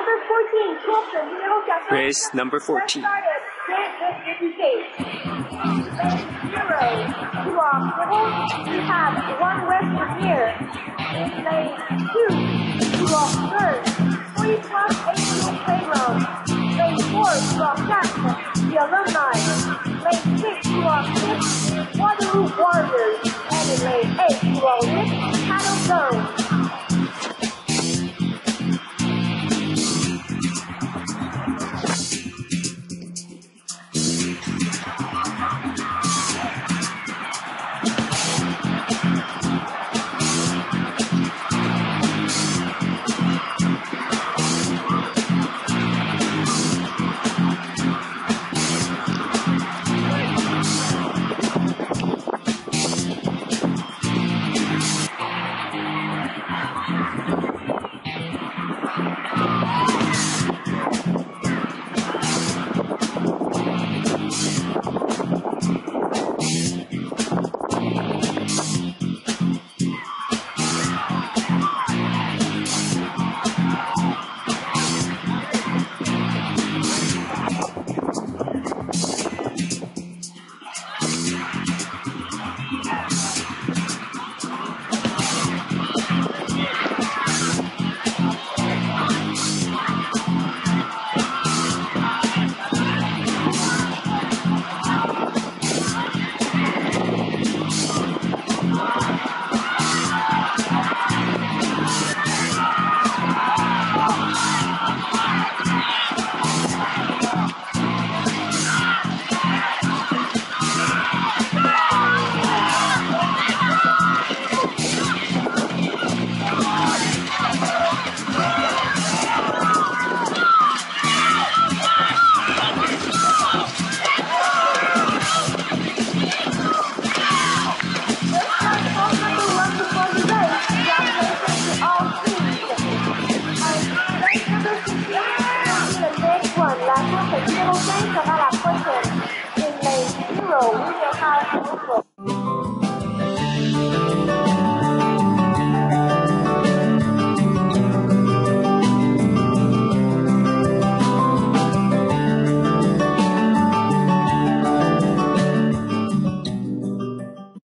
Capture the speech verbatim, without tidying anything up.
Number fourteen, race number fourteen. Lane zero, two off middle. We have one western here. In lane two, two off third. Three plus H two Playground. Lane four, two off Jackson, the Alumni. Lane six, two off fifth, Waterloo Warriors. And in lane eight, two off six, Cattle Zone.